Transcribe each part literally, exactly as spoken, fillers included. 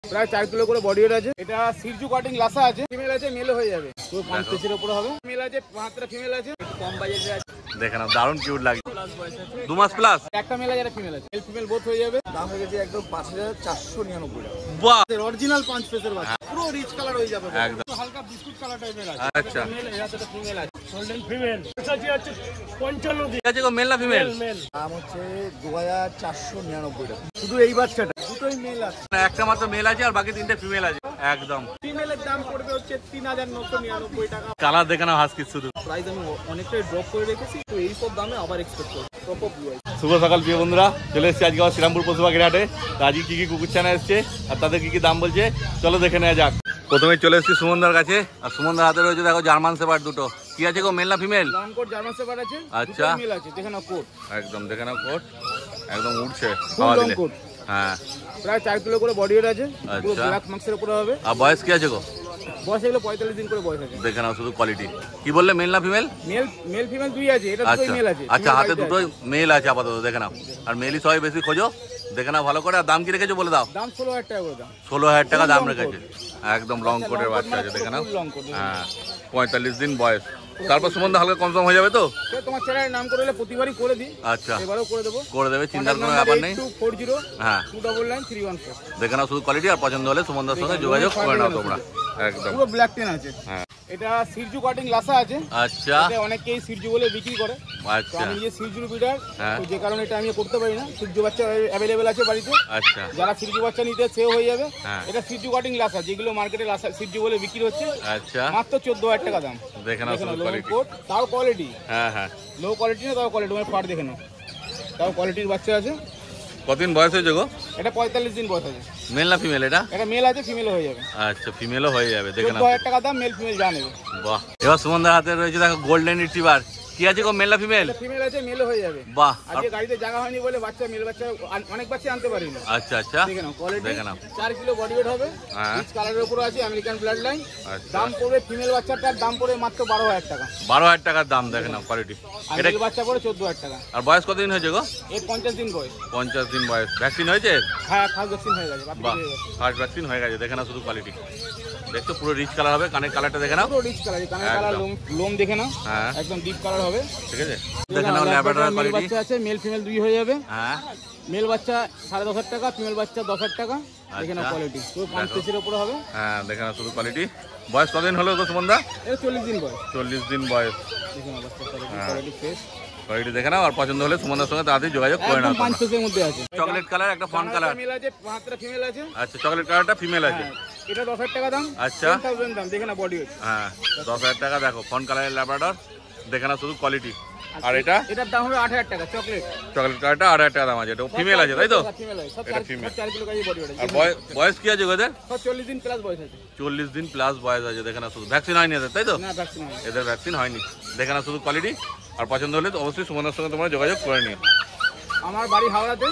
প্রায় চার কিলো করে বডি ওয়েট আছে। এটা সিরজু কাটিং লাসা আছে, ফিমেল আছে, মেলও হয়ে যাবে। পুরো পাঁচ কেজির উপরে হবে। ফিমেল আছে, পাঁচটা ফিমেল আছে, কম বাজেটে আছে। দেখে নাও, দারুণ কিউট লাগে। দু মাস প্লাস একটা মেল আছে, একটা ফিমেল আছে, মেল ফিমেল বোথ হয়ে যাবে। দাম হয়ে গেছে একদম পাঁচ হাজার চারশো নিরানব্বই টাকা। বাহ, অরিজিনাল পাঁচ পিসের বাচ্চা, পুরো রিচ কালার হয়ে যাবে, একদম হালকা বিস্কুট কালার টাইপের আছে। আচ্ছা, মেল এর সাথে ফিমেল আছে, গোল্ডেন ফিমেল আছে পঞ্চান্ন দিন। ঠিক আছে গো, মেল না ফিমেল? দাম হচ্ছে দু হাজার চারশো নিরানব্বই টাকা। শুধু এই বাচ্চাটা, দুটোই মেল আছে, একটা মাত্র মেল আছে আর বাকি তিনটে ফিমেল আছে। একদম ফিমেলের দাম পড়বে হচ্ছে তিন হাজার নশো নিরানব্বই টাকা। কালার দেখে নাও হাস্কির শুধু। প্রাইস আমি অনেকটাই ড্রপ করে রেখেছি, তো এই সব দামে আবার এক্সপেক্ট করছি। শুভ সকাল প্রিয় বন্ধুরা, চলে এসেছি আজকে আমার শ্রীরামপুর পশু পাখির হাটে। আজকে কি কি কুকুরছানা এসছে আর তাদের কি কি দাম বলছে চলো দেখে নেওয়া যাক। প্রথমে চলে এসেছি সুমনদার কাছে, আর সুমনদার হাতে রয়েছে দেখো জার্মান শেপার্ড দুটো। কি আছে গো, মেল না female? Long coat German shepherd আছে, আচ্ছা, মেল আছে, দেখে নাও কোট, একদম দেখে নাও কোট, একদম উঠছে ফুল লং কোট। হ্যাঁ, প্রায় চার কিলো করে বডি ওয়েট আছে, পুরো আচ্ছা, ব্ল্যাক মার্কসের উপরে হবে। আর বয়স কি আছে গো? বয়স এগুলো পঁয়তাল্লিশ দিন করে বয়স আছে। দেখে নাও শুধু কোয়ালিটি। কি বললে, মেল না ফিমেল? মেল মেল ফিমেল দুই আছে, এটা দুটোই আচ্ছা মেল আছে। আচ্ছা, হাতে দুটোই মেল আছে আপাতত, দেখে নাও। আর মেলই সবাই বেশি খোঁজো, দেখে নাও ভালো করে। আর দাম কি রেখেছো বলে দাও? দাম ষোলো হাজার টাকা করে দাম। ষোলো হাজার টাকা দাম রেখেছে, একদম লং কোটের বাচ্চা আছে, দেখে নাও। হ্যাঁ, পঁয়তাল্লিশ দিন বয়স। তারপর সুমন হালকা কম সম হয়ে যাবে তো? তোমার চ্যানেলের নাম করে প্রতিবারই করে দিই। আচ্ছা, এবারেও করে দেবো, করে দেবে, চিন্তার কোনো ব্যাপার নেই। হ্যাঁ, two double nine three one four. দেখে নাও শুধু কোয়ালিটি, আর পছন্দ হলে সুমনদার সঙ্গে যোগাযোগ করে নাও তোমরা। একদম পুরো ব্ল্যাক টেন আছে। হ্যাঁ, এটা সিরজু কাটিং লাসা আছে। আচ্ছা, অনেকেই সিরজু বলে বিক্রি করে, তো আচ্ছা, আমি নিজে সিরজুর ব্রিডার, হ্যাঁ, তো যে কারণে এটা আমি করতে পারি না। সিরজু বাচ্চা অ্যাভেলেবেল আছে বাড়িতে, আচ্ছা, যারা সিরজু বাচ্চা নিতে সেও হয়ে যাবে। হ্যাঁ, এটা সিরজু কাটিং লাসা, যেগুলো মার্কেটে লাসা সিরজু বলে বিক্রি হচ্ছে, আচ্ছা, মাত্র চোদ্দ হাজার টাকা দাম। দেখে নাও শুধু কোয়ালিটি, তাও কোয়ালিটি, হ্যাঁ হ্যাঁ, লো কোয়ালিটি না, তাও কোয়ালিটি, মানে ফাট দেখে নাও, তাও কোয়ালিটির বাচ্চা আছে। কতদিন বয়স হয়েছে গো? এটা পঁয়তাল্লিশ দিন বয়স আছে। মেল না ফিমেল এটা? এটা মেল আছে, ফিমেল হয়ে যাবে। আচ্ছা, ফিমেলও হয়ে যাবে, দেখে চোদ্দ নাও। হাজার টাকা দাম, মেল ফিমেল যা নেবে। বাহ, এবার সুমনদার হাতে রয়েছে দেখো গোল্ডেন রিট্রিভার। কি আছে গো, মেল না ফিমেল? ফিমেল আছে, মেল হয়ে যাবে। বাহ, আজকে গাড়িতে জায়গা হয়নি বলে বাচ্চা মেল বাচ্চা অনেক বাচ্চা আনতে পারিনি। আচ্ছা আচ্ছা, দেখে নাও কোয়ালিটি, দেখে নাও। চার কিলো বডি ওয়েট হবে, হ্যাঁ, রিচ কালারের উপর আছে, আমেরিকান ব্লাড লাইন। আচ্ছা, দাম পড়বে ফিমেল বাচ্চাটার দাম পড়বে মাত্র বারো হাজার টাকা। বারো হাজার টাকার দাম, দেখে নাও কোয়ালিটি। আর এটা মেল বাচ্চা পড়ে চোদ্দ হাজার টাকা। আর বয়স কতদিন হয়েছে গো? এর পঞ্চাশ দিন বয়স। পঞ্চাশ দিন বয়স। ভ্যাকসিন হয়েছে? হ্যাঁ, ফার্স্ট ভ্যাকসিন হয়ে গেছে। বাহ, ফার্স্ট ভ্যাকসিন হয়ে গেছে, দেখে নাও শুধু কোয়ালিটি। দেখছো পুরো রিচ কালার হবে, কানের কালারটা দেখে নাও, পুরো রিচ কালার, কানের কালার, লোম লোম দেখে নাও, হ্যাঁ, একদম ডিপ কালার হবে। ঠিক আছে, দেখে নাও ল্যাব্রাডর কোয়ালিটি। বাচ্চা আছে, মেল ফিমেল দুই হয়ে যাবে। হ্যাঁ, মেল বাচ্চা সাড়ে দশ হাজার টাকা, ফিমেল বাচ্চা দশ হাজার টাকা। দেখে নাও আচ্ছা, কোয়ালিটি, পুরো পাঁচ কেজির উপরে হবে। হ্যাঁ, দেখে নাও শুধু কোয়ালিটি। বয়স কতদিন হলো গো সুমনদা? এর চল্লিশ দিন বয়স। চল্লিশ দিন বয়স। দেখে নাও বাচ্চা কোয়ালিটি, কোয়ালিটি ফ্রেশ। কোয়ালিটি দেখে নাও, আর পছন্দ হলে সুমনদার সঙ্গে তাড়াতাড়ি যোগাযোগ করে নাও একদম পাঁচ তোমরা। পিসের মধ্যে আছে। চকলেট কালার, একটা ফন কালার। মেল আছে, পাঁচটা ফিমেল আছে। আচ্ছা, চকলেট কালারটা ফিমেল আছে। এটা দশ হাজার টাকা দাম। আচ্ছা, দশ হাজার দাম, দেখে নাও বডি ওয়েট। হ্যাঁ, দশ হাজার টাকা। দেখো ফন কালারের ল্যাব্রাডর, দেখে নাও শুধু কোয়ালিটি। আর এটা এটার দাম হবে আট হাজার টাকা। চকলেট চকলেট কালারটা আট হাজার টাকা দাম আছে। এটা ফিমেল আছে তাই তো? ফিমেল আছে, সব এটা চার female। চার কিলো কেজি বডি ওয়েট। আর বয়স বয়স কি আছে ওদের? সব চল্লিশ দিন প্লাস বয়স আছে। চল্লিশ দিন প্লাস বয়স আছে, দেখে নাও শুধু। ভ্যাকসিন হয়নি এদের তাই তো? না, ভ্যাকসিন হয়নি। এদের ভ্যাকসিন হয়নি, দেখে নাও শুধু কোয়ালিটি। আর পছন্দ হলে তো অবশ্যই সুমনের সঙ্গে তোমরা যোগাযোগ করে নিও। আমার বাড়ি হাওড়াতে,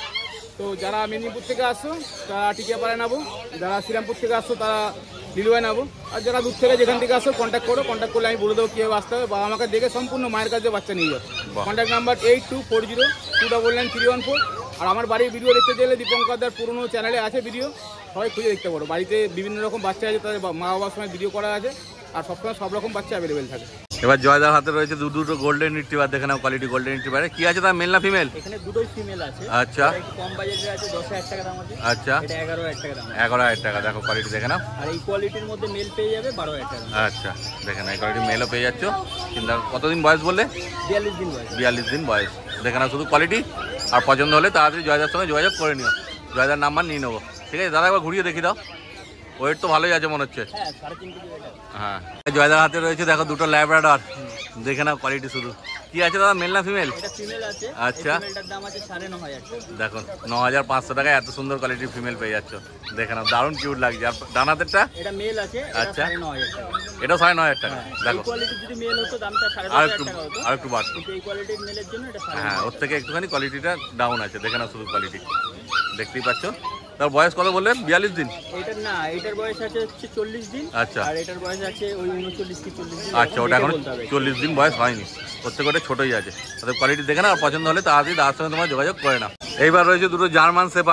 তো যারা মেদিনীপুর থেকে আসছো তারা টিকিয়াপাড়ায় নেবো, যারা শ্রীরামপুর থেকে আসছো তারা লিলুয়ায় নেবো, আর যারা দূর থেকে যেখান থেকে আসো কন্ট্যাক্ট করো। কন্ট্যাক্ট করলে আমি বলে দেবো কীভাবে আসতে হবে, বা আমাকে দেখে সম্পূর্ণ মায়ের কাছে বাচ্চা নিয়ে যাও। বাহ। Contact number eight two four zero two double nine three one four. আর আমার বাড়ির ভিডিও দেখতে চাইলে দীপঙ্করদার পুরনো চ্যানেলে আছে ভিডিও, সবাই খুঁজে দেখতে পারো। বাড়িতে বিভিন্ন রকম বাচ্চা আছে, তাদের মা বাবার সঙ্গে ভিডিও করা আছে, আর সবসময় সব রকম বাচ্চা অ্যাভেলেবেল থাকে। এবার জয়দার হাতে রয়েছে দু দুটো গোল্ডেন রিট্রিভার, দেখে নাও কোয়ালিটি গোল্ডেন রিট্রিভারে। কি আছে তার, মেল না ফিমেল? এখানে দুটোই ফিমেল আছে। আচ্ছা, একটু কম বাজেটে আছে, দশ হাজার টাকা দাম আছে। আচ্ছা, এটা এগারো হাজার টাকা দাম। এগারো হাজার টাকা। দেখো কোয়ালিটি দেখে নাও। আর এই কোয়ালিটির মধ্যে মেল পেয়ে যাবে বারো হাজার টাকা। আচ্ছা, দেখে নাও এই কোয়ালিটি মেলও পেয়ে যাচ্ছ। চিন্তা, কতদিন বয়স বললে? বিয়াল্লিশ দিন বয়স। বিয়াল্লিশ দিন বয়স, দেখে নাও শুধু কোয়ালিটি। আর পছন্দ হলে তাড়াতাড়ি জয়দার সঙ্গে যোগাযোগ করে নিও। জয়দার নাম্বার নিয়ে নেবো, ঠিক আছে? দাদা একবার ঘুরিয়ে দেখি দাও, ওয়েট তো ভালোই আছে মনে হচ্ছে। হ্যাঁ, সাড়ে তিন কেজি ওয়েট আছে। হ্যাঁ, জয়দার হাতে রয়েছে দেখো দুটো ল্যাব্রাডর, দেখে নাও কোয়ালিটি শুধু। কি আছে দাদা, মেল না ফিমেল? এটা ফিমেল আছে। আচ্ছা, ফিমেলটার দাম আছে সাড়ে ন হাজার টাকা। দেখো ন হাজার পাঁচশো টাকায় এত সুন্দর কোয়ালিটির ফিমেল পেয়ে যাচ্ছ, দেখে নাও, দারুণ কিউট লাগছে। আর ডানাতেরটা? এটা মেল আছে। আচ্ছা, সাড়ে ন হাজার টাকা। এটাও সাড়ে নয় হাজার টাকা। এই দেখো কোয়ালিটির যদি মেল হতো দামটা সাড়ে দশ আর হাজার একটু টাকা হতো, আর একটু বাড়তো, কিন্তু এই কোয়ালিটির মেলের জন্য এটা সাড়ে ন হ্যাঁ, হাজার ওর থেকে একটুখানি কোয়ালিটিটা ডাউন আছে, দেখে নাও শুধু কোয়ালিটি। দেখতেই পাচ্ছ। তার বয়স কত বললেন? বিয়াল্লিশ দিন? এটার না, এটার বয়স আছে হচ্ছে চল্লিশ দিন। আচ্ছা, আর এটার বয়স আছে ওই উনচল্লিশ কি চল্লিশ দিন। আচ্ছা, ওটা এখন চল্লিশ দিন বয়স হয়নি, প্রত্যেক ওটা ছোটোই আছে। তাদের কোয়ালিটি দেখে না, আর পছন্দ হলে তাড়াতাড়ি তার সঙ্গে তোমার যোগাযোগ করে না। এইবার রয়েছে দুটো জার্মান শেপার্ড,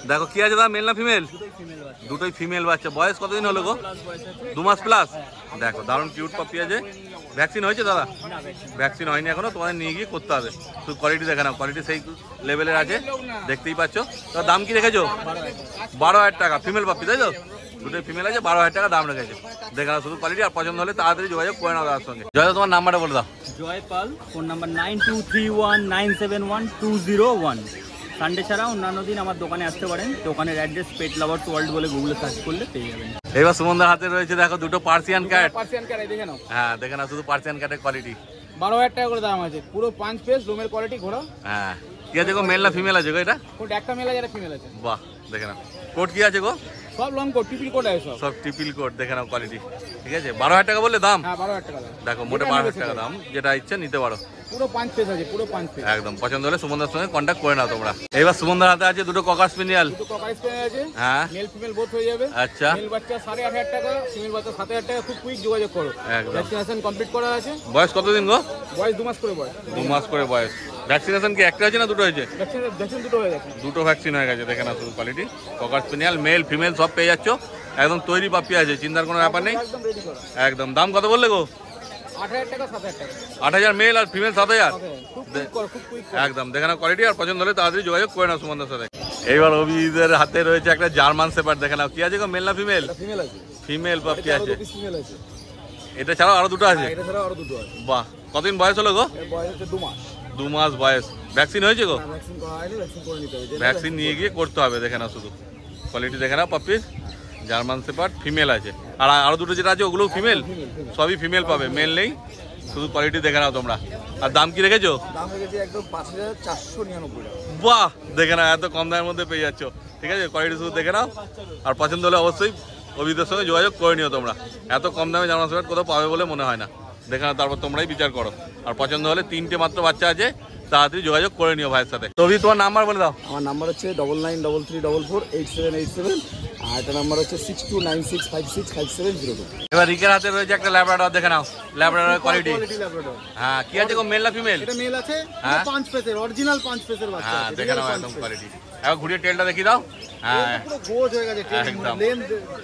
দেখো কি আছে দাদা, মেল না ফিমেল? দুটোই ফিমেল বাচ্চা। বয়স কতদিন হলো গো? দু মাস প্লাস। দেখো দারুণ কিউট পাপি আছে। ভ্যাকসিন হয়েছে দাদা? ভ্যাকসিন হয়নি এখনো, তোমাদের নিয়ে গিয়ে করতে হবে। শুধু কোয়ালিটি দেখে নাও, কোয়ালিটি সেই লেভেলের আছে, দেখতেই পাচ্ছ। তো দাম কি রেখেছো? বারো হাজার টাকা। ফিমেল পাপি তাই তো? দুটোই ফিমেল আছে, বারো হাজার টাকা দাম রেখেছে। দেখে নাও শুধু কোয়ালিটি, আর পছন্দ হলে তাড়াতাড়ি যোগাযোগ করে নাও তার সঙ্গে। জয়, তোমার নাম্বারটা বলে দাও। Joy Pal, phone number nine two three one nine seven one two zero one. Sunday ছাড়া অন্যান্য দিন আমার দোকানে আসতে পারেন। দোকানের অ্যাড্রেস পেট লাভার্স ওয়ার্ল্ড বলে গুগলে সার্চ করলে পেয়ে যাবেন। এবার সুমনদার হাতে রয়েছে দেখো দুটো পার্সিয়ান ক্যাট। পার্সিয়ান ক্যাট দেখে নাও। হ্যাঁ দেখে নাও শুধু পার্সিয়ান ক্যাটের কোয়ালিটি। বারো হাজার টাকা করে দাম আছে, পুরো পাঁচ পেস রুমের কোয়ালিটি ঘোড়া। হ্যাঁ কি আছে গো, মেল না ফিমেল আছে গো এটা? কোট একটা মেল আছে, একটা ফিমেল আছে। বাহ দেখে নাও। কোট কি আছে গো? সব লং কোট, টিপিল কোট আছে সব। সব টিপিল কোট, দেখে নাও কোয়ালিটি। ঠিক আছে, বারো হাজার টাকা বললে দাম? হ্যাঁ বারো হাজার টাকা দাম। দেখো মোটে বারো হাজার টাকা দাম, যেটা ইচ্ছে নিতে পারো। পুরো পাঁচ পেস আছে, পুরো পাঁচ পেস। একদম পছন্দ হলে সুমনদার সঙ্গে কন্ট্যাক্ট করে নাও তোমরা। এবার সুমনদার হাতে আছে দুটো ককার স্পেনিয়াল। দুটো ককার স্পেনিয়াল আছে, হ্যাঁ মেল ফিমেল বোথ হয়ে যাবে। আচ্ছা মেল বাচ্চা সাড়ে আট হাজার টাকা, ফিমেল বাচ্চা সাত হাজার টাকা। খুব কুইক যোগাযোগ করো। একদম। ভ্যাকসিনেশন কমপ্লিট করা আছে। বয়স কতদিন গো? বয়স দু মাস করে বয়স। দু মাস করে বয়স। ভ্যাকসিনেশন কি একটা হয়েছে না দুটো হয়েছে? ভ্যাকসিন ভ্যাকসিন দুটো হয়ে গেছে। দুটো ভ্যাকসিন হয়ে গেছে। দেখে নাও শুধু quality. Cocker spaniel male female সব পেয়ে যাচ্ছ, একদম তৈরি পাপি আছে, চিন্তার কোনো ব্যাপার নেই। একদম রেডি করা। একদম। দাম কত বললে গো? আট হাজার টাকা, সাত হাজার টাকা। আট হাজার মেল আর ফিমেল সাত হাজার। খুব কুইক করো, খুব কুইক করো। একদম। দেখে নাও কোয়ালিটি, আর পছন্দ হলে তাড়াতাড়ি যোগাযোগ করে নাও সুমনদার সাথে। এইবার অভিজিতের হাতে রয়েছে একটা জার্মান শেপার্ড। দেখে নাও কি আছে গো, মেল না ফিমেল? এটা ফিমেল আছে। ফিমেল পাপি আছে। ফিমেল আছে। এটা ছাড়াও আরো দুটো আছে? এটা ছাড়া আরো দুটো আছে। বাহ, কতদিন বয়স হলো গো? এর বয়স হচ্ছে দু মাস। দু মাস বয়স। ভ্যাকসিন হয়েছে গো? ভ্যাকসিন করা হয়নি, ভ্যাকসিন করে নিতে হবে। ভ্যাকসিন নিয়ে গিয়ে করতে হবে। দেখে নাও শুধু কোয়ালিটি দেখে নাও পাপির। জার্মান শেপার্ড ফিমেল আছে, আর আরো দুটো যেটা আছে ওগুলো ফিমেল। সবই ফিমেল পাবে, মেল নেই। শুধু কোয়ালিটি দেখে নাও তোমরা। আর দাম কি রেখেছো? দাম রেখেছি একদম পাঁচ হাজার চারশো নিরানব্বই টাকা। বাহ দেখে নাও, এত কম দামের মধ্যে পেয়ে যাচ্ছ। ঠিক আছে, কোয়ালিটি শুধু দেখে নাও, আর পছন্দ হলে অবশ্যই অভিজিতের সঙ্গে যোগাযোগ করে নিও তোমরা। এত কম দামে জার্মান শেপার্ড কোথাও পাবে বলে মনে হয় না। দেখে নাও, তারপর তোমরাই বিচার করো। আর পছন্দ হলে তিনটে মাত্র বাচ্চা আছে, তাড়াতাড়ি যোগাযোগ করে নিও ভাইয়ের সাথে। তো তোমার নাম্বার বলে দাও। আমার নাম্বার হচ্ছে double nine double three double four eight seven eight seven, আর একটা নাম্বার হচ্ছে six two nine six five six five seven zero two. এবার রিকের হাতে রয়েছে একটা ল্যাব্রাডর। দেখে নাও ল্যাব্রাডরের কোয়ালিটি। হ্যাঁ কি আছে গো, মেল না ফিমেল? এটা মেল আছে, হ্যাঁ পাঁচ পেসের অরিজিনাল পাঁচ পেসের বাচ্চা হ্যাঁ আছে। দেখে নাও একদম কোয়ালিটি। এখন ঘুরিয়ে টেলটা দেখিয়ে দাও। হ্যাঁ পুরো গোজ হয়ে গেছে, একদম। লেন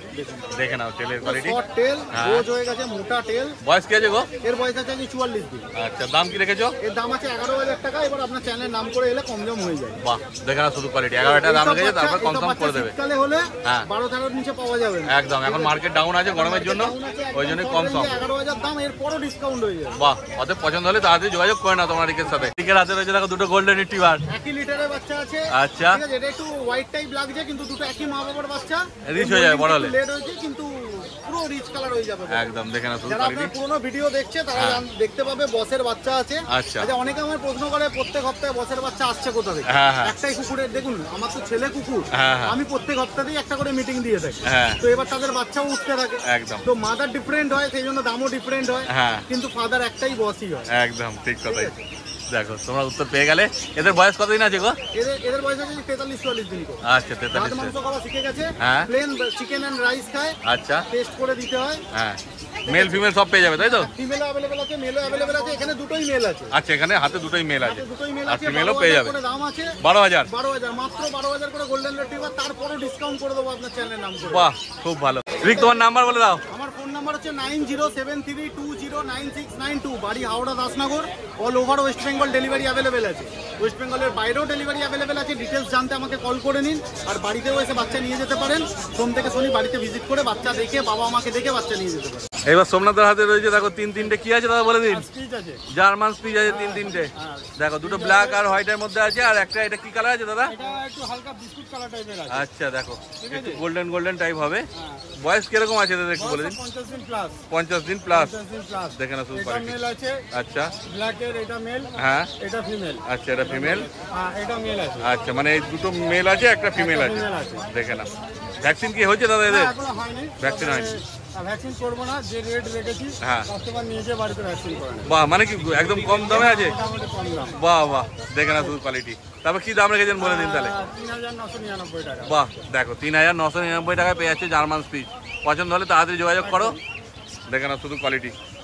দেখে নাও টেলের কোয়ালিটি। শর্ট টেল, হ্যাঁ। গোজ হয়ে গেছে, মোটা টেল। বয়স কি আছে গো? এর বয়স আছে কি চুয়াল্লিশ দিন। আচ্ছা, দাম কি রেখেছো? এর দাম আছে এগারো হাজার টাকা। এবার আপনার চ্যানেলের নাম করে এলে কম জম হয়ে যায়। বাহ দেখে নাও শুধু কোয়ালিটি। এগারো টাকা দাম রেখেছে, তারপর কম সম করে দেবে। শীতকালে হলে হ্যাঁ। বারো তেরোর নিচে পাওয়া যাবে না। একদম। এখন মার্কেট ডাউন আছে গরমের জন্য, ওই জন্য কম সম। এগারো হাজার দাম, এরপরও ডিসকাউন্ট হয়ে যাবে। বাহ, অতএব পছন্দ হলে তাড়াতাড়ি যোগাযোগ করে নাও তোমার রিকের সাথে। রিকের হাতে রয়েছে দেখো দুটো গোল্ডেন রিট্রিভার। একই লিটারের বাচ্চা আছে। আচ্ছা। ঠিক আছে, এটা একটু হোয়াইট টাইপ লাগছে, কিন্তু দুটো একই মা বাবার বাচ্চা। রিচ হয়ে যাবে বড় হলে। লেট হয়েছে কিন্তু পুরো রিচ কালার হয়ে যাবে। একদম দেখে নাও শুধু যারা কোয়ালিটি। আপনার পুরোনো ভিডিও দেখছে তারা হ্যাঁ। জান- দেখতে পাবে বসের বাচ্চা আছে। আচ্ছা। আচ্ছা, অনেকে আমার প্রশ্ন করে প্রত্যেক সপ্তাহে বসের বাচ্চা আসছে কোথা থেকে। হ্যাঁ, হ্যাঁ। একটাই কুকুরের, দেখুন আমার তো ছেলে কুকুর, হ্যাঁ, হ্যাঁ। আমি প্রত্যেক সপ্তাহেই একটা করে মিটিং দিয়ে থাকি। হ্যাঁ। তো এবার তাদের বাচ্চাও উঠতে থাকে। একদম। তো মাদার ডিফারেন্ট হয়, সেই জন্য দামও ডিফারেন্ট হয়। হ্যাঁ। কিন্তু ফাদার একটাই বসই হয়। একদম ঠিক কথাই। দেখো তোমরা উত্তর পেয়ে গেলে। এদের বয়স কতদিন আছে গো? এদের এদের বয়স আছে তেতাল্লিশ চুয়াল্লিশ দিন করে। আচ্ছা ভাত তেতাল্লিশ। মাংস খাওয়া শিখে গেছে। হ্যাঁ। প্লেন চিকেন এন্ড রাইস খায়, আচ্ছা টেস্ট করে দিতে হয়। হ্যাঁ, মেল ফিমেল সব পেয়ে যাবে তাই তো? ফিমেল অ্যাভেলেবেল আছে, মেলও অ্যাভেলেবেল আছে। এখানে দুটোই মেল আছে। আচ্ছা, এখানে হাতে দুটোই মেল আছে, দুটোই মেল আর আছে। ফিমেলও বারো পেয়ে হাজার যাবে। করে দাম আছে। বারো হাজার। বারো হাজার মাত্র বারো হাজার করে গোল্ডেন রিট্রিভার। তারপরও ডিসকাউন্ট করে দেবো আপনার চ্যানেলের নাম করে। বাহ খুব ভালো। রিক তোমার নাম্বার বলে দাও। আমার ফোন নাম্বার হচ্ছে nine zero seven three two zero nine six nine two. বাড়ি Howrah Dasnagar. All over West Bengal delivery available আছে। ওয়েস্ট বেঙ্গলের বাইরেও ডেলিভারি অ্যাভেলেবেল আছে। ডিটেলস জানতে আমাকে কল করে নিন। আর বাড়িতেও এসে বাচ্চা নিয়ে যেতে পারেন। সোম থেকে শনি বাড়িতে ভিজিট করে বাচ্চা দেখে, বাবা আমাকে দেখে বাচ্চা নিয়ে যেতে পারেন। এবার সোমনাথের হাতে রয়েছে দেখো তিন তিনটে কি আছে দাদা বলে দিন। স্পিচ আছে। জার্মান স্পিচ আছে তিন তিনটে। দেখো দুটো ব্ল্যাক আর হোয়াইটের মধ্যে আছে, আর একটা এটা কি কালার আছে দাদা? এটা একটু হালকা বিস্কুট কালার টাইপের আছে। আচ্ছা দেখো একটু গোল্ডেন গোল্ডেন টাইপ হবে। বয়স কিরকম আছে এদের একটু বলে দিন। পঞ্চাশ দিন প্লাস। পঞ্চাশ দিন প্লাস। পঞ্চাশ দিন প্লাস। দেখে না শুধু এটা কোয়ালিটি। মেল আছে। আচ্ছা ব্ল্যাকের এটা মেল, হ্যাঁ এটা ফিমেল। আচ্ছা এটা ফিমেল। হ্যাঁ, এটা মেল আছে। আচ্ছা মানে এই দুটো মেল আছে একটা ফিমেল আছে। female আছে। দেখে না ভ্যাকসিন কি হয়েছে দাদা এদের? না, এখনো হয়নি। ভ্যাকসিন হয়নি। ভ্যাকসিন করবো না, যে রেট রেখেছি হ্যাঁ। কাস্টমার নিয়ে যেয়ে বাড়িতে ভ্যাকসিন করে নেবে। বাহ, মানে কি একদম কম দামে আছে? মোটামুটি কম দাম। বাহ বাহ, দেখে না শুধু কোয়ালিটি। তারপর কি দাম রেখেছেন বলে দিন তাহলে। আহ, তিন হাজার নশো নিরানব্বই টাকা। বাহ দেখো তিন হাজার নশো নিরানব্বই টাকায় পেয়ে যাচ্ছে জার্মান স্পিচ। পছন্দ হলে তাড়াতাড়ি যোগাযোগ করো। দেখে না শুধু কোয়ালিটি।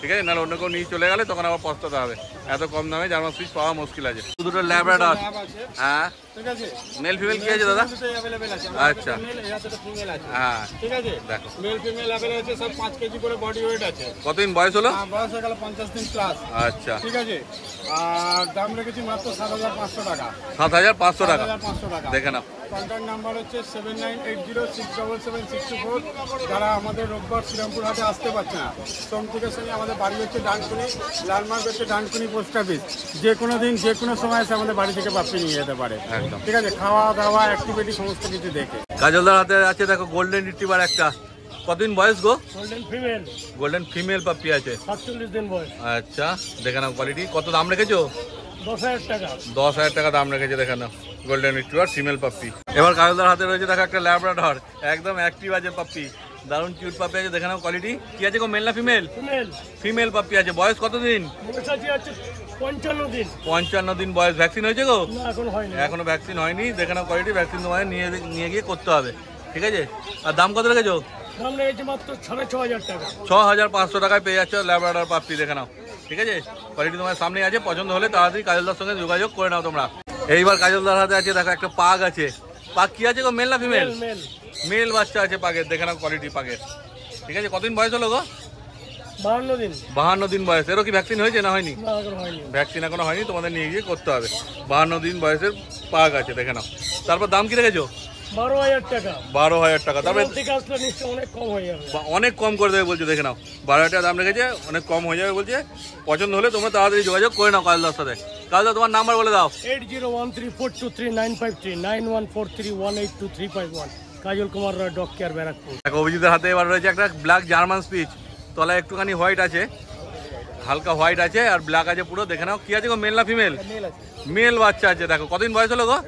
ঠিক আছে, নাহলে অন্য কেউ নিয়ে চলে গেলে তখন আবার পস্তাতে হবে। এত কম দামে জার্মান সুইচ পাওয়া মুশকিল আছে। দুটো ল্যাব্রাডর, হ্যাঁ ঠিক আছে, মেল ফিমেল কি আছে দাদা? অ্যাভেলেবেল আছে। আচ্ছা, ফিমেল আছে, হ্যাঁ ঠিক আছে, দেখো মেল ফিমেল অ্যাভেলেবেল আছে, সব পাঁচ কেজি করে বডি ওয়েট আছে। কতদিন বয়স হলো? হ্যাঁ, বয়স হয়ে গেল পঞ্চাশ দিন প্লাস। আচ্ছা, ঠিক আছে, আর দাম রেখেছি মাত্র সাত হাজার পাঁচশো টাকা। সাত হাজার পাঁচশো টাকা, পাঁচশো টাকা। দেখে নাও। কন্ট্যাক্ট নাম্বার হচ্ছে seven nine eight zero six double seven six two four. যারা আমাদের রোববার শ্রীরামপুর হাটে আসতে পারছে না, সোম থেকে শনি আমাদের বাড়ি হচ্ছে ডানকুনি, লালমার্গ হচ্ছে ডানকুনি পোস্ট অফিস। যে কোনো দিন যে কোনো সময় এসে আমাদের বাড়ি থেকে বাপ্পি নিয়ে যেতে পারে। একদম ঠিক আছে, খাওয়া দাওয়া অ্যাক্টিভিটি সমস্ত কিছু দেখে। কাজলদার হাতে আছে দেখো গোল্ডেন রিট্রিভার একটা। কতদিন বয়স গো? Golden female, golden female puppy আছে। সাতচল্লিশ দিন বয়স। আচ্ছা, দেখে নাও কোয়ালিটি। কত দাম রেখেছো? দশ হাজার টাকা। দশ হাজার টাকা দাম রেখেছে, দেখে নাও গোল্ডেন রিট্রিভার ফিমেল পাপ্পি। এবার কাজলদার হাতে রয়েছে দেখো একটা ল্যাব্রাডর, একদম অ্যাক্টিভ আছে পাপ্পি, দারুণ কিউট পাপ্পি আছে। দেখে নাও কোয়ালিটি। কি আছে গো, মেল না ফিমেল? ফিমেল, ফিমেল পাপ্পি আছে। বয়স কতদিন? বয়স আছে হচ্ছে পঞ্চান্ন দিন। পঞ্চান্ন দিন বয়স। ভ্যাকসিন হয়েছে গো? না, এখন হয়নি। এখনো ভ্যাকসিন হয়নি। দেখে নাও কোয়ালিটি, ভ্যাকসিন তোমায় নিয়ে নিয়ে গিয়ে করতে হবে, ঠিক আছে। আর দাম কত রেখেছো? দাম লেগেছে মাত্র সাড়ে ছ হাজার টাকা। ছ হাজার পাঁচশো টাকায় পেয়ে যাচ্ছ ল্যাব্রাডর পাপ্পি, দেখে নাও, ঠিক আছে। কোয়ালিটি তোমার সামনে আছে, পছন্দ হলে তাড়াতাড়ি কাজলদার সঙ্গে যোগাযোগ করে নাও তোমরা। এইবার কাজলদার হাতে আছে দেখো একটা পাগ আছে। পাগ কি আছে গো, মেল না ফিমেল? মেল, মেল বাচ্চা আছে পাগের, দেখে নাও কোয়ালিটি পাগের, ঠিক আছে। কতদিন বয়স হলো গো? বাহান্ন দিন। বাহান্ন দিন বয়স। এরও কি ভ্যাকসিন হয়েছে না হয়নি? না, এখন হয়নি। ভ্যাকসিন এখনো হয়নি, তোমাদের নিয়ে গিয়ে করতে হবে। বাহান্ন দিন বয়সের পাগ আছে, দেখে নাও। তারপর দাম কি রেখেছো? বারো হাজার টাকা। বারো হাজার টাকা। তারপরে এখান থেকে আসলে নিশ্চয় অনেক কম হয়ে যাবে। বা- অনেক কম করে দেবে বলছে, দেখে নাও। বারো হাজার টাকা দাম রেখেছে, অনেক কম হয়ে যাবে বলছে। পছন্দ হলে তোমরা তাড়াতাড়ি যোগাযোগ করে নাও কাজলদার সাথে। কাজলদা তোমার নাম্বার বলে দাও। Eight zero one three four two three nine five three nine one four three one eight two three five one. Kajal Kumar Ray, dog care, Barrackpore. দেখো অভিজিতের হাতে এবার রয়েছে একটা ব্ল্যাক জার্মান স্পিচ, তলায় একটুখানি হোয়াইট আছে, হালকা হোয়াইট আছে আর ব্ল্যাক আছে পুরো, দেখে নাও। কি আছে গো, মেল না ফিমেল? মেল বাচ্চা আছে। দেখো কতদিন বয়স হলো গো?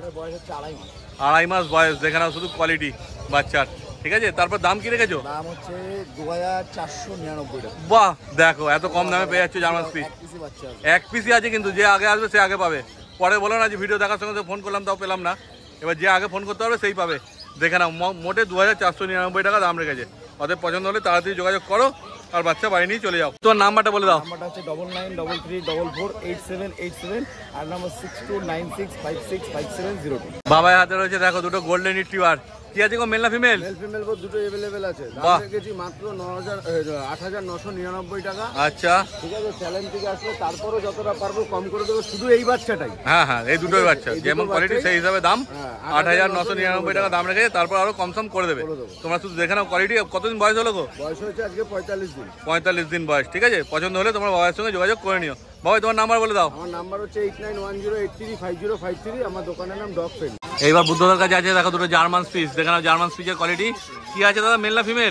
আড়াই মাস বয়স, দেখে নাও শুধু কোয়ালিটি বাচ্চার, ঠিক আছে। তারপর দাম কি রেখেছো? দাম হচ্ছে দু হাজার চারশো নিরানব্বই টাকা। বাহ, দেখো এত কম দামে পেয়ে যাচ্ছ জার্মান স্পিচ। পিসি বাচ্চা আছে। এক পিসি আছে কিন্তু, যে আগে আসবে সে আগে পাবে। পরে বলো না যে ভিডিও দেখার সঙ্গে ফোন করলাম তাও পেলাম না। এবার যে আগে ফোন করতে হবে সেই পাবে, দেখে নাও। ম- মোটে দু হাজার চারশো নিরানব্বই টাকা দাম রেখেছে। ওদের পছন্দ হলে তাড়াতাড়ি যোগাযোগ করো আর বাচ্চা বাড়ি নিয়ে চলে যাও। তোর নাম্বারটা বলে দাও। নাম্বারটা হচ্ছে double nine double three double four eight seven eight seven আর number six two nine six five six five seven zero two. বাবার হাতে রয়েছে দেখো দুটো গোল্ডেন রিট্রিভার। কি আছে গো, মেল না ফিমেল? মেল ফিমেল দুটো অ্যাভেলেবেল আছে। বাহ। দাম রেখেছি মাত্র ন হাজার আট হাজার নশো নিরানব্বই টাকা। আচ্ছা, ঠিক আছে, চ্যালেঞ্জ থেকে আসলে তারপরও যতটা পারবো কম করে দেবো, শুধু এই বাচ্চাটাই। হ্যাঁ হ্যাঁ, এই দুটোই বাচ্চা, এই দুটো যেমন কোয়ালিটি বাচ্চাই। সেই হিসাবে দাম। হ্যাঁ, আট হাজার নশো নিরানব্বই টাকা দাম রেখেছে, তারপর আরো কম সম করে দেবে। করে দেবো। তোমরা শুধু দেখে নাও কোয়ালিটি। কতদিন বয়স হলো গো? বয়স হয়েছে আজকে পঁয়তাল্লিশ দিন। পঁয়তাল্লিশ দিন বয়স, ঠিক আছে। পছন্দ হলে তোমার বাবার সঙ্গে যোগাযোগ করে নিও। বাবা তোমার নাম্বার বলে দাও। আমার নাম্বার হচ্ছে eight nine one zero eight three five zero five three. আমার দোকানের নাম ডগ ফ্রেন্ড। এইবার বুদ্ধদার কাছে আছে দেখো দুটো জার্মান স্পিচ, দেখে নাও জার্মান স্পিচের কোয়ালিটি। কি আছে দাদা, মেল না ফিমেল?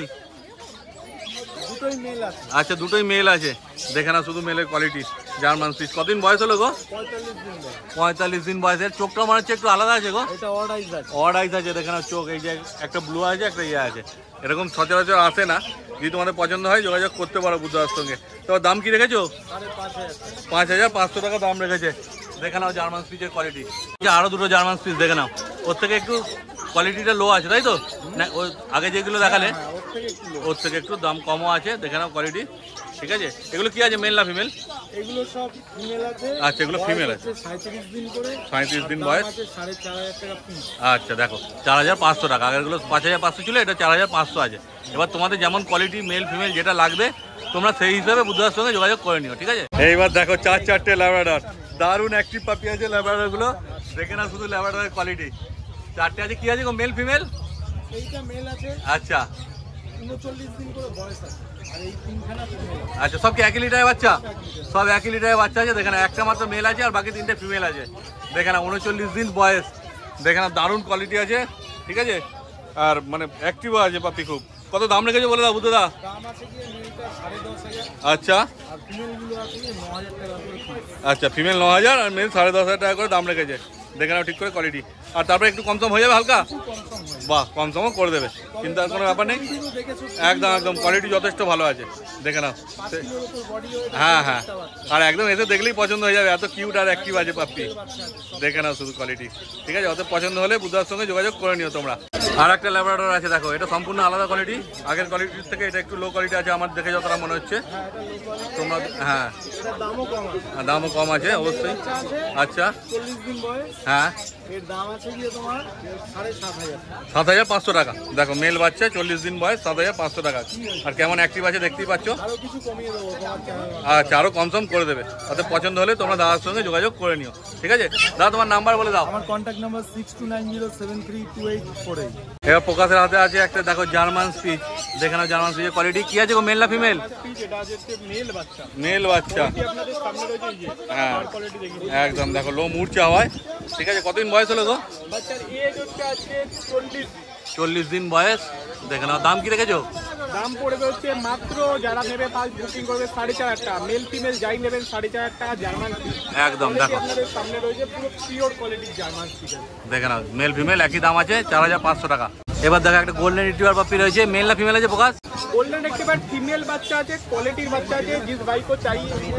দুটোই মেল আছে। আচ্ছা, দুটোই মেল আছে, দেখে নাও শুধু মেলের কোয়ালিটি জার্মান স্পিচ। কতদিন বয়স হলো গো? পঁয়তাল্লিশ দিন বয়স। পঁয়তাল্লিশ দিন বয়সের। চোখটা মনে হচ্ছে একটু আলাদা আছে গো। এটা অর্ডাইজ আছে। অড আইস আছে, দেখে নাও চোখ। এই যে একটা ব্লু আছে, একটা ইয়ে আছে, এরকম সচরাচর আসে না। যদি তোমাদের পছন্দ হয় যোগাযোগ করতে পারো বুদ্ধদার সঙ্গে। তো দাম কি রেখেছো? পাঁচ হাজার পাঁচশো টাকা দাম রেখেছে। দেখে নাও জার্মান স্পিচের কোয়ালিটি। আরো দুটো জার্মান স্পিচ দেখে নাও, ওর থেকে একটু কোয়ালিটিটা লো আছে, তাই তো? না ওই আগে যেগুলো দেখালে ওর থেকে একটু দাম কমও আছে, দেখে নাও কোয়ালিটি, ঠিক আছে। এগুলো কি আছে, মেল না ফিমেল? এগুলো সব ফিমেল আছে। আচ্ছা, এগুলো ফিমেল আছে। সাঁত্রিশ দিন করে। সাঁত্রিশ দিন দাম বয়স। আছে সাড়ে চার হাজার টাকা পিস। আচ্ছা, দেখো চার হাজার পাঁচশো টাকা। আগেরগুলো পাঁচ হাজার পাঁচশো ছিল, এটা চার হাজার পাঁচশো আছে। এবার তোমাদের যেমন কোয়ালিটি মেল ফিমেল যেটা লাগবে তোমরা সেই হিসাবে বুদ্ধদার সঙ্গে যোগাযোগ করে নিও, ঠিক আছে। এইবার দেখো চার চারটে ল্যাব্রাডর, দারুণ অ্যাক্টিভ পাপি আছে ল্যাব্রাডর গুলো, দেখে না শুধু ল্যাব্রাডরের কোয়ালিটি। চারটে আছে। কি আছে গো, মেল ফিমেল? এইটা মেল আছে, আচ্ছা উনচল্লিশ দিন করে বয়স আছে। আর এই তিনখানা ফিমেল। আচ্ছা, সব কি একই লিটারের বাচ্চা? সব একই লিটারের বাচ্চা আছে, দেখে না একটা মাত্র মেল আছে আর বাকি তিনটে ফিমেল আছে। দেখে না উনচল্লিশ দিন বয়স, দেখে না দারুণ কোয়ালিটি আছে, ঠিক আছে। আর মানে অ্যাক্টিভও আছে পাপি খুব। কত দাম রেখেছে বলে দাও বুদ্ধদা? দাম আছে গিয়ে মেলটা সাড়ে দশ হাজার। আচ্ছা আর ফিমেলগুলো আছে গিয়ে ন হাজার টাকা করে পিস। আচ্ছা, ফিমেল ন হাজার আর মেল সাড়ে দশ হাজার টাকা করে দাম রেখেছে। দেখে নাও ঠিক করে কোয়ালিটি। আর তারপরে একটু কম সম হয়ে যাবে হালকা? বাহ, কম সমও করে দেবে, কিন্তু আর কোনো ব্যাপার নেই। একদম একদম কোয়ালিটি যথেষ্ট ভালো আছে, দেখে নাও। হ্যাঁ হ্যাঁ, আর একদম এসে দেখলেই পছন্দ হয়ে যাবে, এত কিউট আর অ্যাক্টিভ আছে পাপ্পি। দেখে নাও শুধু কোয়ালিটি, ঠিক আছে। অত পছন্দ হলে বুদ্ধার সঙ্গে যোগাযোগ করে নিও তোমরা। আর একটা ল্যাবরেটর আছে দেখো, এটা সম্পূর্ণ আলাদা কোয়ালিটি, আগের কোয়ালিটির থেকে এটা একটু লো কোয়ালিটি আছে আমার দেখে যতটা মনে হচ্ছে। তোমরা হ্যাঁ দামও কম আছে, দামও কম আছে অবশ্যই। আচ্ছা চল্লিশ দিন বয়স, হ্যাঁ এর দাম আছে গিয়ে তোমার সাড়ে সাত হাজার সাত হাজার পাঁচশো টাকা। দেখো মেল বাচ্চা চল্লিশ দিন বয়স, সাত হাজার পাঁচশো টাকা। আর কেমন অ্যাক্টিভ আছে দেখতেই পাচ্ছ। আরো কিছু কমিয়ে দেবো তোমার চ্যানেল। আচ্ছা আরও কম সম করে দেবে, তাতে পছন্দ হলে তোমরা দাদার সঙ্গে যোগাযোগ করে নিও, ঠিক আছে? দাদা তোমার নাম্বার বলে দাও। আমার contact number six two nine zero seven three two eight four eight. এবার প্রকাশের হাতে আছে একটা দেখো জার্মান স্পিচ, দেখে নাও জার্মান স্পিচের কোয়ালিটি কি আছে গো, মেল না ফিমেল? এটা আছে মেল বাচ্চা, মেল বাচ্চা, আপনাদের সামনে রয়েছে এই যে হ্যাঁ কোয়ালিটি দেখি। একদম দেখো লো মূর্ছা হয়, ঠিক আছে? কতদিন বয়স হলো গো? বাচ্চার এজ হচ্ছে আজকে চল্লিশ, চল্লিশ দিন বয়স, দেখে নাও। দাম কি রেখেছো? দাম পড়বে হচ্ছে মাত্র যারা নেবে ফার্স্ট বুকিং করবে সাড়ে চার হাজার টাকা, মেল ফিমেল যাই নেবেন সাড়ে চার হাজার টাকা জার্মান স্পিচ। একদম দেখো আপনাদের সামনে রয়েছে পুরো পিওর কোয়ালিটির জার্মান স্পিচ, দেখে নাও মেল ফিমেল একই দাম আছে, চার হাজার পাঁচশো টাকা। এবার দেখো একটা গোল্ডেন রিট্রিভার পাপি রয়েছে, মেল না ফিমেল আছে প্রকাশ? গোল্ডেন রেক্টিভার ফিমেল বাচ্চা আছে, কোয়ালিটির বাচ্চা আছে, জিস বাইকো চাই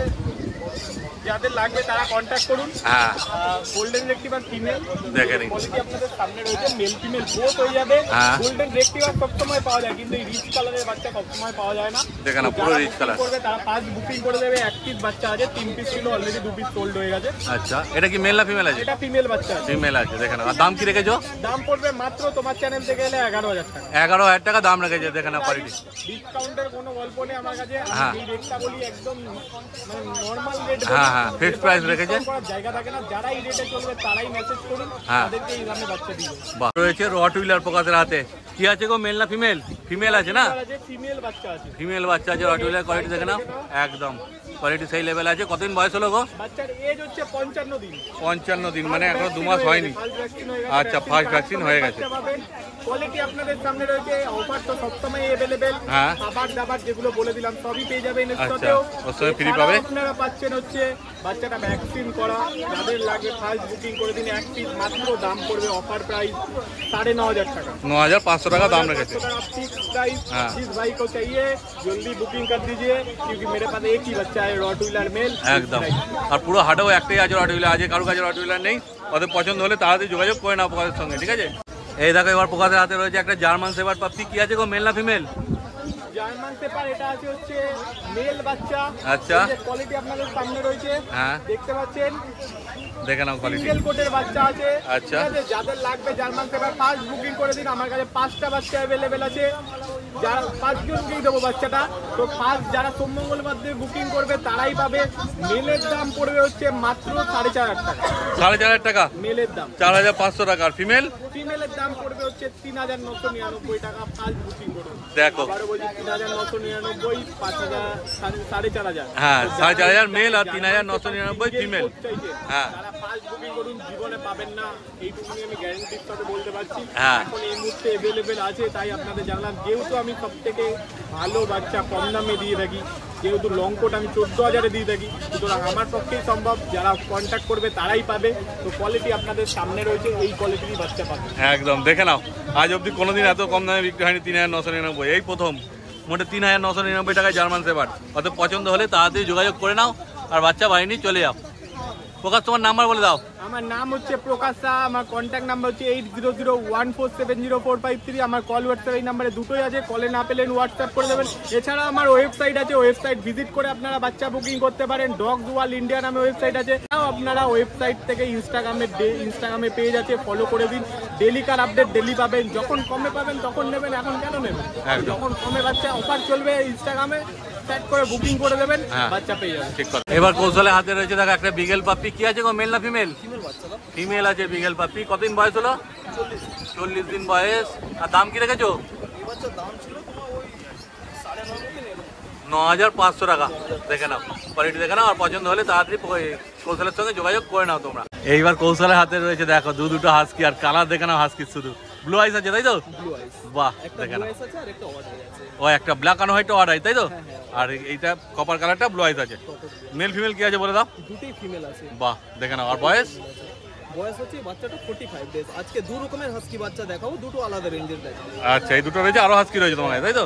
যাদের লাগবে তারা কন্ট্যাক্ট করুন। হ্যাঁ গোল্ডেন রেক্টিভার ফিমেল দেখে নিন, কোয়ালিটি আপনাদের সামনে রয়েছে, মেল ফিমেল বোথ হয়ে যাবে। হ্যাঁ। গোল্ডেন রেক্টিভার সবসময় পাওয়া যায়, কিন্তু এই রিচ কালারের বাচ্চা সবসময় পাওয়া যায় না। দেখে নাও পুরো যারা রিচ booking কালার। করবে তারা ফার্স্ট বুকিং করে দেবে। এক পিস বাচ্চা আছে, তিন পিস ছিল অলরেডি দু পিস সোল্ড হয়ে গেছে। আচ্ছা এটা কি মেল না ফিমেল আছে? এটা ফিমেল বাচ্চা আছে, ফিমেল আছে, দেখে নাও। আর দাম কি রেখেছো? দাম পড়বে মাত্র তোমার চ্যানেল থেকে এলে এগারো হাজার টাকা। এগারো হাজার টাকা দাম রেখেছে, দেখে নাও কোয়ালিটি। ডিসকাউন্টের কোনো গল্প নেই আমার কাছে, হ্যাঁ। আমি এই রেটটা বলি একদম মানে নরমাল রেট। হ্যাঁ, হ্যাঁ, fixed price রেখেছে। করার জায়গা থাকে না, যারা এই রেটে চলবে তারাই মেসেজ করুন, হ্যাঁ। তাদেরকে এই দামে বাচ্চা দিবে। বাহ, রয়েছে রট হুইলার প্রকাশের হাতে, কি আছে গো, মেল না ফিমেল? ফিমেল আছে না? ফিমেল বাচ্চা আছে, ফিমেল বাচ্চা আছে, রট হুইলার কোয়ালিটি দেখে নাও, একদম কোয়ালিটি সেই লেভেল আছে। কতদিন বয়স হলো গো? বাচ্চার এজ হচ্ছে পঞ্চান্ন দিন। পঞ্চান্ন দিন মানে এখনো দু মাস হয়নি। আচ্ছা, ফার্স্ট ভ্যাকসিন হয়ে গেছে। কোয়ালিটি আপনাদের সামনে রয়েছে, অফার তো সবসময় অ্যাভেলেবেল। হ্যাঁ। খাবার দাবার যেগুলো বলে দিলাম সবই পেয়ে যাবেন এর আচ্ছা, সাথেও। ওর সঙ্গে free এছাড়াও পাবে? আপনারা পাচ্ছেন হচ্ছে বাচ্চাটা ভ্যাকসিন করা, যাদের লাগে ফার্স্ট বুকিং করে দিন। এক পিস মাত্র দাম পড়বে অফার প্রাইস সাढ़े नौ हजार টাকা, ন হাজার পাঁচশো টাকা দাম রেখেছে। Fix price. हाँ। जिस भाई को चाहिए जल्दी बुकिंग कर दीजिए, क्योंकि मेरे पास एक ही बच्चा है रॉट व्हीलर मेल। একদম, আর পুরো হাটেও একটাই আছে রট হুইলার, আছে কারো কাছে রট হুইলার নেই। ওদের পছন্দ হলে তাড়াতাড়ি যোগাযোগ করে নাও প্রকাশের সঙ্গে, ঠিক আছে? এই দেখো এবার প্রকাশের হাতে রয়েছে একটা জার্মান শেপার্ড পাপি, কি আছে গো, মেল না ফিমেল? জার্মান পেপার এটা আছে হচ্ছে মেল বাচ্চা। আচ্ছা। কোয়ালিটি আপনাদের সামনে রয়েছে, হ্যাঁ দেখতে পাচ্ছেন। দেখে নাও কোয়ালিটি। সিঙ্গেল কোটের বাচ্চা আছে। আচ্ছা। ঠিক আছে, যাদের লাগবে জার্মান পেপার ফার্স্ট বুকিং করে দিন, আমার কাছে পাঁচটা বাচ্চা অ্যাভেলেবেল আছে। যারা পাঁচজনকেই দেবো বাচ্চাটা, তো ফার্স্ট যারা সোম মঙ্গলবার দিয়ে বুকিং করবে তারাই পাবে। মেলের দাম পড়বে হচ্ছে মাত্র সাড়ে চার হাজার টাকা, সাড়ে চার হাজার টাকা, মেলের দাম। চার হাজার পাঁচশো টাকা। আর ফিমেল? ফিমেলের দাম পড়বে হচ্ছে তিন হাজার নশো নিরানব্বই টাকা ফার্স্ট বুকিং করুন। দেখো আবারও বলছি তিন হাজার নশো নিরানব্বই, পাঁচ হাজার সাড়ে চার হাজার। হ্যাঁ, সাড়ে চার হাজার মেল আর তিন হাজার নশো নিরানব্বই ফিমেল। হ্যাঁ। তারা ফার্স্ট বুকিং করুন, জীবনে পাবেন না, এইটুকুনি আমি গ্যারান্টির সাথে বলতে পারছি। হ্যাঁ। এখন এই মুহূর্তে অ্যাভেলেবেল আছে, তাই আপনাদের জানলাম। যেহেতু আমি সব থেকে ভালো বাচ্চা কম দামে দিয়ে থাকি, যেহেতু লং কোট আমি চোদ্দো হাজারে দিয়ে থাকি, সুতরাং আমার পক্ষেই সম্ভব, যারা কন্ট্যাক্ট করবে তারাই পাবে। তো কোয়ালিটি আপনাদের সামনে রয়েছে, এই কোয়ালিটিরই বাচ্চা পাবে। একদম দেখে নাও, আজ অবধি কোনোদিন এত কম দামে বিক্রি হয়নি। তিন হাজার নশো নিরানব্বই, এই প্রথম মোটে তিন হাজার নশো নিরানব্বই টাকায় জার্মান শেপার্ড। অত পছন্দ হলে তাড়াতাড়ি যোগাযোগ করে নাও আর বাচ্চা বাড়ি নিয়ে চলে যাও। প্রকাশ তোমার নাম্বার বলে দাও। আমার নাম হচ্ছে প্রকাশ শাহ, আমার কন্ট্যাক্ট নাম্বার হচ্ছে eight zero zero one four seven zero four five three. আমার কল হোয়াটসঅ্যাপ এই নাম্বারে দুটোই আছে, কলে না পেলেন হোয়াটসঅ্যাপ করে দেবেন। এছাড়া আমার ওয়েবসাইট আছে, ওয়েবসাইট ভিজিট করে আপনারা বাচ্চা বুকিং করতে পারেন। ডগস ওয়ার্ল্ড ইন্ডিয়া নামে ওয়েবসাইট আছে, তাও আপনারা ওয়েবসাইট থেকে ইনস্টাগ্রামে ইনস্টাগ্রামে পেজ আছে, ফলো করে দিন। ডেলিকার আপডেট ডেলি পাবেন, যখন কমে পাবেন তখন নেবেন, এখন কেন নেবেন? একদম। যখন কমে বাচ্চা অফার চলবে ইনস্টাগ্রামে সেট করে বুকিং করে দেবেন, হ্যাঁ। বাচ্চা পেয়ে যাবেন। ঠিক কথা। এবার কৌশলে হাতে রয়েছে দেখো একটা বিগেল পাপি, কি আছে গো, মেল না ফিমেল? ফিমেল আছে বিগেল পাপি। কতদিন বয়স হলো? চল্লিশ দিন বয়স। আর দাম কি রেখেছো? ন হাজার পাঁচশো টাকা। দেখে নাও কোয়ালিটি, দেখে নাও, আর পছন্দ হলে তাড়াতাড়ি কৌশলের সঙ্গে যোগাযোগ করে নাও তোমরা। এইবার কৌশলের হাতে রয়েছে দেখো দু দুটো হাস্কি, আর কালার দেখে নাও হাস্কির শুধু ব্লু আইস আছে, তাই তো? বাহ, দেখে নাও। ও একটা ব্ল্যাক অ্যান্ড হোয়াইট অর্ডার, তাই তো? আর এইটা কপার কালারটা ব্লু আইস আছে। মেল ফিমেল কি আছে বলে দাও? দুটোই ফিমেল আছে। বাহ, দেখে নাও। আর বয়স? বয়স হচ্ছে বাচ্চাটা ফোর্টি ফাইভ ডেজ। আজকে দু রকমের হাস্কি বাচ্চা দেখাবো, দুটো আলাদা রেঞ্জের দেখাবো। আচ্ছা, এই দুটো রয়েছে, আরো হাস্কি রয়েছে তোমার কাছে, তাই তো?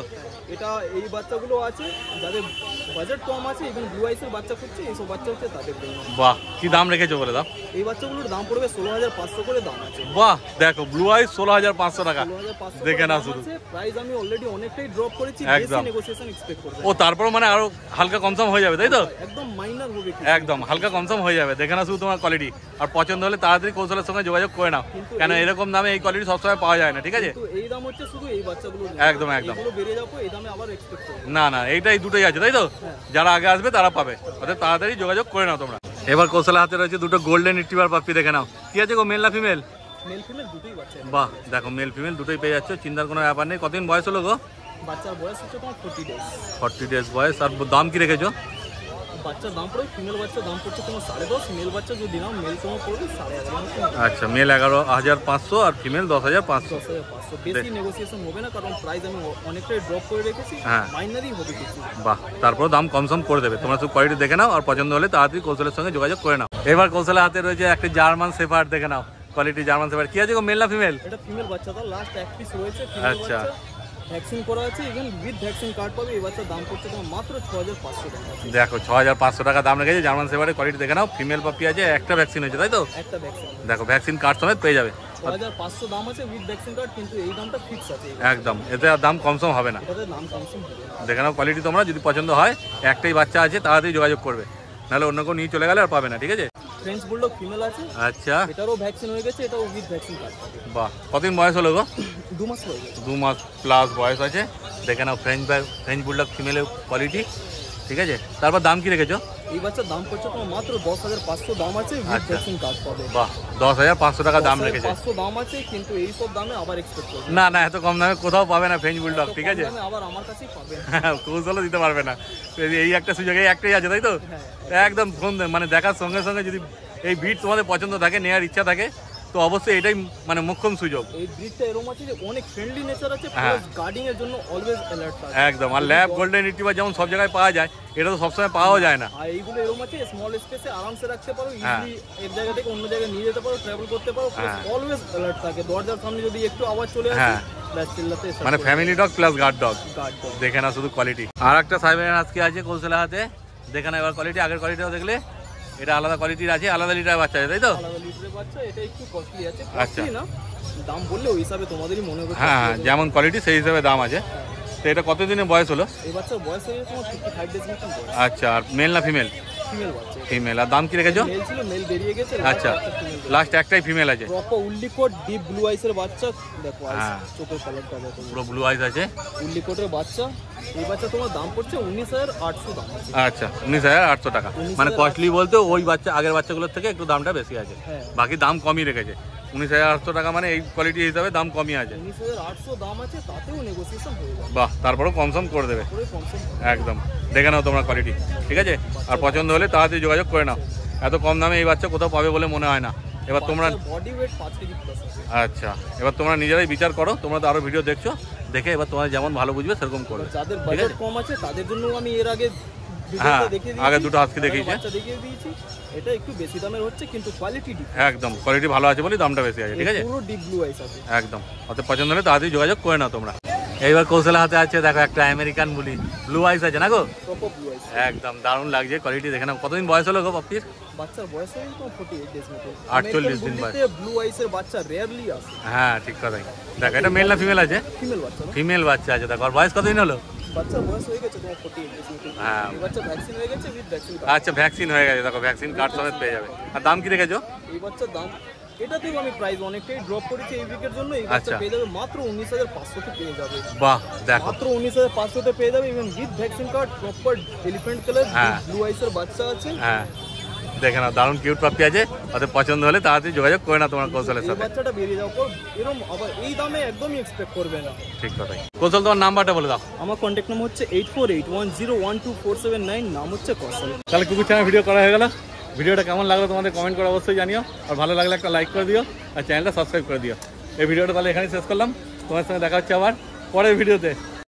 এটা এই বাচ্চাগুলো আছে যাদের বাজেট কম আছে, ইভেন ব্লু আইসের বাচ্চা খুঁজছে, এইসব বাচ্চা হচ্ছে তাদের জন্য। বাহ, কি দাম রেখেছো বলে দাও? এই বাচ্চাগুলোর দাম পড়বে ষোলো হাজার পাঁচশো করে দাম আছে। বাহ, দেখো ব্লু আইস ষোলো হাজার পাঁচশো টাকা। ষোলো হাজার পাঁচশো দেখে না শুধু প্রাইস আমি অলরেডি অনেকটাই ড্রপ করেছি, একদম। বেশি নেগোসিয়েশন এক্সপেক্ট করবে। ও তারপর মানে আরো হালকা কমসম হয়ে যাবে তাই তো? একদম মাইনার হবে কি, একদম হালকা কমসম হয়ে যাবে। দেখে না শুধু তোমার কোয়ালিটি, আর পছন্দ হলে তাড়াতাড়ি কৌশলের সঙ্গে যোগাযোগ করে নাও, কিন্তু কেন এরকম দামে এই কোয়ালিটি সবসময় পাওয়া যায় না, ঠিক আছে? কিন্তু এই দাম হচ্ছে শুধু এই বাচ্চাগুলো, একদম, একদম। এগুলো বেরিয়ে যাবো এই দামে আবার এক্সপেক্ট করবে। না না, এইটাই দুটোই আছে তাই তো? যারা আগে আসবে তারা পাবে, ওদের তাড়াতাড়ি যোগাযোগ করে নাও তোমরা। এবার কৌশলের হাতে রয়েছে দুটো গোল্ডেন রিট্রিভার পাপ্পি, দেখে নাও কি আছে গো, মেল না ফিমেল? মেল ফিমেল দুটোই বাচ্চা। বাহ, দেখো মেল ফিমেল দুটোই পেয়ে যাচ্ছ, চিন্তার কোনো ব্যাপার নেই। কতদিন বয়স হলো গো? বাচ্চার বয়স হচ্ছে তোমার ফোর্টি ডেজ। ফর্টি ডেজ বয়স। আর দাম কি রেখেছো? বাচ্চার দাম পড়ে, ফিমেল বাচ্চার দাম পড়ছে তোমার সাড়ে দশ, মেল বাচ্চা যদি নাও মেল তোমার পড়বে সাড়ে এগারো। আচ্ছা, মেল এগারো হাজার পাঁচশো আর ফিমেল দশ হাজার পাঁচশো। দশ হাজার পাঁচশো বেশি নেগোসিয়েশন হবে না, কারণ প্রাইস আমি অনেকটাই ড্রপ করে রেখেছি, হ্যাঁ। মাইনারই হবে কিছু। বাহ, তারপর দাম কমসম করে দেবে। তোমরা শুধু কোয়ালিটি দেখে নাও, আর পছন্দ হলে তাড়াতাড়ি কৌশলের সঙ্গে যোগাযোগ করে নাও। এবার কৌশলের হাতে রয়েছে একটা জার্মান শেফার্ড, দেখে নাও কোয়ালিটি জার্মান শেফার্ড। কি আছে গো, মেল না ফিমেল? এটা ফিমেল বাচ্চা, তার লাস্ট এক পিস রয়েছে ফিমেল আচ্ছা। বাচ্চা, ভ্যাকসিন করা আছে, ইভেন উইথ ভ্যাকসিন কার্ড পাবে। এই বাচ্চার দাম পড়ছে তোমার মাত্র ছ হাজার পাঁচশো টাকা। দেখো ছ হাজার পাঁচশো টাকা দাম রেখেছে জার্মান শেফার্ডের কোয়ালিটি দেখে নাও। ফিমেল পাপ্পি আছে, একটা ভ্যাকসিন হয়েছে তাই তো? একটা ভ্যাকসিন, দেখো ভ্যাকসিন কার্ড সমেত পেয়ে যাবে। ছ হাজার পাঁচশো দাম আছে উইথ ভ্যাকসিন কার্ড, কিন্তু এই দামটা ফিক্স আছে, একদম, এতে আর দাম কমসম হবে না। এটাতে দাম কমসম হবে না। দেখে নাও কোয়ালিটি তোমরা, যদি পছন্দ হয় একটাই বাচ্চা আছে তাড়াতাড়ি যোগাযোগ করবে, নাহলে অন্য কেউ নিয়ে চলে গেলে আর পাবে না, ঠিক আছে? ফ্রেঞ্চ বুলডগ ফিমেল আছে, আচ্ছা, এটারও ভ্যাকসিন হয়ে গেছে, এটাও উইথ ভ্যাকসিন কার্ড পাবে। বাহ, কতদিন বয়স হলো গো? দু মাস হয়ে গেছে। দু মাস প্লাস বয়স আছে। দেখে নাও ফ্রেঞ্চ ফ্রেঞ্চ বুলডগ ফিমেলের কোয়ালিটি, ঠিক আছে? তারপর দাম কি রেখেছো? এই বাচ্চার দাম পড়ছে তোমার মাত্র দশ হাজার পাঁচশো দাম আছে, উইথ আচ্ছা। ভ্যাকসিন কার্ড পাবে। বাহ, দশ হাজার পাঁচশো টাকা দাম রেখেছে। পাঁচশো দাম আছে, কিন্তু এই সব দামে আবার এক্সপেক্ট করবে না না, এত কম দামে কোথাও পাবে না ফ্রেঞ্চ বুলডগ, ঠিক আছে? দামে আবার আমার কাছেই পাবে। কৌশলও দিতে পারবে না। এই একটা সুযোগ, এই একটাই আছে তাই তো? একদম ফোন মানে দেখার সঙ্গে সঙ্গে যদি এই ভিড় তোমাদের পছন্দ থাকে, নেওয়ার ইচ্ছা থাকে, তো অবশ্যই এটাই মানে মোক্ষম সুযোগ। এই ব্রিডটা এরকম আছে যে অনেক ফ্রেন্ডলি নেচার আছে, হ্যাঁ। প্লাস গার্ডিং এর জন্য অলওয়েজ অ্যালার্ট থাকে। একদম। আর ল্যাব গোল্ডেন রিট্রিভার যেমন সব জায়গায় পাওয়া যায়, এটা তো সবসময় পাওয়া যায় না। আর এইগুলো এরকম আছে স্মল স্পেসে আরামসে রাখতে পারো, হ্যাঁ। ইজিলি এক জায়গা থেকে অন্য জায়গায় নিয়ে যেতে পারো, ট্রাভেল করতে পারো, হ্যাঁ। অলওয়েজ অ্যালার্ট থাকে। দরজার সামনে যদি একটু আওয়াজ চলে আসে, হ্যাঁ। ব্যাস চিল্লাতে মানে family dog plus guard dog, guard dog. দেখে না শুধু কোয়ালিটি। আর একটা সাইবেরিয়ান আজকে আছে কৌশলের হাতে, দেখে না এবার কোয়ালিটি। আগের কোয়ালিটিও দেখলে এটা আলাদা কোয়ালিটির আছে, আলাদা লিটার বাচ্চা আছে তাই তো? আলাদা লিটারের বাচ্চা, এটা একটু কস্টলি আছে। আচ্ছা। কস্টলি না, দাম বললে ওই হিসাবে তোমাদেরই মনে হবে। হ্যাঁ, যেমন কোয়ালিটি সেই হিসাবে দাম আছে। তো এটা কতদিনের বয়স হলো? এই বাচ্চার বয়স হয়ে গেছে তোমার ফিফটি ফাইভ ডেজ মতন বয়স। আচ্ছা, আর মেল না ফিমেল? ফিমেল বাচ্চা, ফিমেল। আর দাম কি রেখেছো? মেল ছিল, মেল বেরিয়ে গেছে। আচ্ছা, লাস্ট একটাই ফিমেল আছে। প্রপার উল্লিকোট ডিপ ব্লু আইসের বাচ্চা, দেখো আইস হ্যাঁ। চোখের কালারটা দেখো, পুরো ব্লু আইস আছে। উল্লিকোটের বাচ্চা। এই বাচ্চা তোমার দাম পড়ছে উনিশ হাজার আটশো দাম আছে। আচ্ছা, উনিশ হাজার আটশো টাকা। মানে কস্টলি বলতে ওই বাচ্চা আগের বাচ্চাগুলোর থেকে একটু দামটা বেশি আছে, হ্যাঁ। বাকি দাম কমই রেখেছে। উনিশ হাজার আটশো টাকা মানে এই কোয়ালিটি হিসাবে দাম কমই আছে। উনিশ হাজার আটশো দাম আছে, তাতেও নেগোসিয়েশন হয়ে যাবে, বাহ, তারপরেও কমসম করে দেবে। পুরো কমসম। একদম, দেখে নাও তোমরা কোয়ালিটি, ঠিক আছে? আর পছন্দ হলে তাড়াতাড়ি যোগাযোগ করে নাও। এত কম দামে এই বাচ্চা কোথাও পাবে বলে মনে হয় না। এবার তোমরা বডি ওয়েট পাঁচ কেজি প্লাস আছে। আচ্ছা, এবার তোমরা নিজেরাই বিচার করো। তোমরা তো আরো ভিডিও দেখছো, দেখে এবার তোমরা যেমন ভালো বুঝবে সেরকম করবে। যাদের ঠিক বাজেট আছে? কম আছে তাদের জন্য আমি এর আগে হ্যাঁ, ভিডিওটা দেখিয়ে দিয়েছি, আগে দুটো আজকে দেখিয়েছি। বাচ্চা দেখিয়ে দিয়েছি। এটা একটু বেশি দামের হচ্ছে, কিন্তু কোয়ালিটি ডিপ, একদম, কোয়ালিটি ভালো আছে বলেই দামটা বেশি আছে, ঠিক আছে? পুরো ডিপ ব্লু আইস আছে। একদম, অত পছন্দ হলে তাড়াতাড়ি যোগাযোগ করে নাও তোমরা। এইবার কৌশলের হাতে আছে দেখো একটা আমেরিকান বুলি, ব্লু আইস আছে না গো? প্রপার ব্লু আইস, একদম দারুণ লাগছে কোয়ালিটি, দেখে নাও। কতদিন বয়স হলো গো পাপ্পির? বাচ্চার বয়স হয়ে তো ফর্টি এইট ডেজ মতো। আটচল্লিশ দিন বয়স। ব্লু আইসের বাচ্চা রেয়ারলি আসে। হ্যাঁ, ঠিক কথাই। দেখো এটা মেল না ফিমেল আছে? ফিমেল বাচ্চা না, ফিমেল বাচ্চা আছে। দেখো আর বয়স কতদিন হলো? বাচ্চার বয়স হয়ে গেছে তোমার ফর্টি এইট ডেজ মতো। হ্যাঁ। এই বাচ্চা ভ্যাকসিন হয়ে গেছে, উইথ ভ্যাকসিন। আচ্ছা, ভ্যাকসিন হয়ে গেছে, দেখো ভ্যাকসিন কার্ড সমেত পেয়ে যাবে। আর দাম কি রেখেছো? এই বাচ্চার দাম, এটাতেও আমি প্রাইস অনেকটাই ড্রপ করেছি এই উইকের জন্য। এই বাচ্চা আচ্ছা। পেয়ে যাবে মাত্র উনিশ হাজার পাঁচশোতে পেয়ে যাবে। বাহ, দেখো মাত্র উনিশ হাজার পাঁচশোতে পেয়ে যাবে, even with vaccine card, proper elephant colour হ্যাঁ। ব্লু আইসের বাচ্চা আছে। হ্যাঁ, দেখে নাও দারুণ কিউট পাপ্পি আছে। ওদের পছন্দ হলে তাড়াতাড়ি যোগাযোগ করে নাও তোমার কৌশলের এই সাথে। বাচ্চাটা বেরিয়ে যাওয়ার পর এরকম আবার এই দামে একদমই এক্সপেক্ট করবে না। ঠিক কথাই। কৌশল, তোমার নাম্বারটা বলে দাও। আমার কন্ট্যাক্ট নাম্বার হচ্ছে eight four eight one zero one two four seven nine, নাম হচ্ছে কৌশল। তাহলে কুকুর চ্যানেল ভিডিও করা হয়ে গেল। ভিডিওটা কেমন লাগলো তোমাদের কমেন্ট করে অবশ্যই জানিও, আর ভালো লাগলে একটা লাইক করে দিও, আর চ্যানেলটা সাবস্ক্রাইব করে দিও। এই ভিডিওটা তাহলে এখানেই শেষ করলাম। তোমার সঙ্গে দেখা হচ্ছে আবার পরের ভিডিওতে।